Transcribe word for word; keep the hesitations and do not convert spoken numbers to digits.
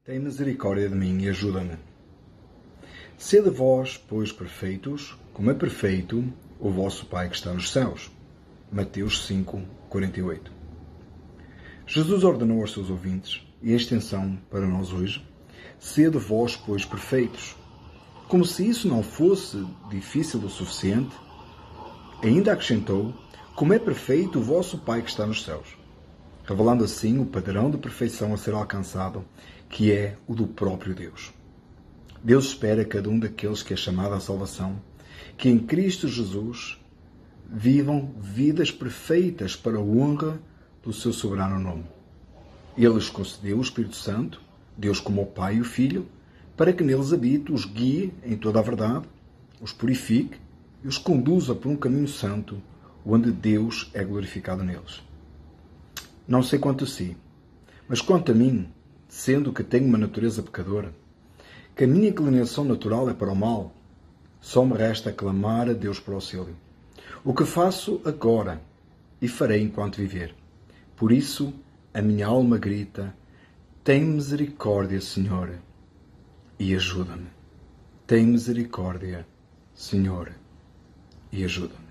Tem misericórdia de mim e ajuda-me. Sede vós, pois, perfeitos, como é perfeito o vosso Pai que está nos céus. Mateus cinco, quarenta e oito. Jesus ordenou aos seus ouvintes, e em extensão para nós hoje, sede vós, pois, perfeitos. Como se isso não fosse difícil o suficiente, ainda acrescentou, como é perfeito o vosso Pai que está nos céus, revelando assim o padrão de perfeição a ser alcançado, que é o do próprio Deus. Deus espera cada um daqueles que é chamado à salvação, que em Cristo Jesus vivam vidas perfeitas para a honra do seu soberano nome. Ele lhes concedeu o Espírito Santo, Deus como o Pai e o Filho, para que neles habite, os guie em toda a verdade, os purifique e os conduza por um caminho santo, onde Deus é glorificado neles. Não sei quanto a si, mas quanto a mim, sendo que tenho uma natureza pecadora, que a minha inclinação natural é para o mal, só me resta clamar a Deus por auxílio. O que faço agora e farei enquanto viver. Por isso, a minha alma grita, tem misericórdia, Senhor, e ajuda-me. Tem misericórdia, Senhor, e ajuda-me.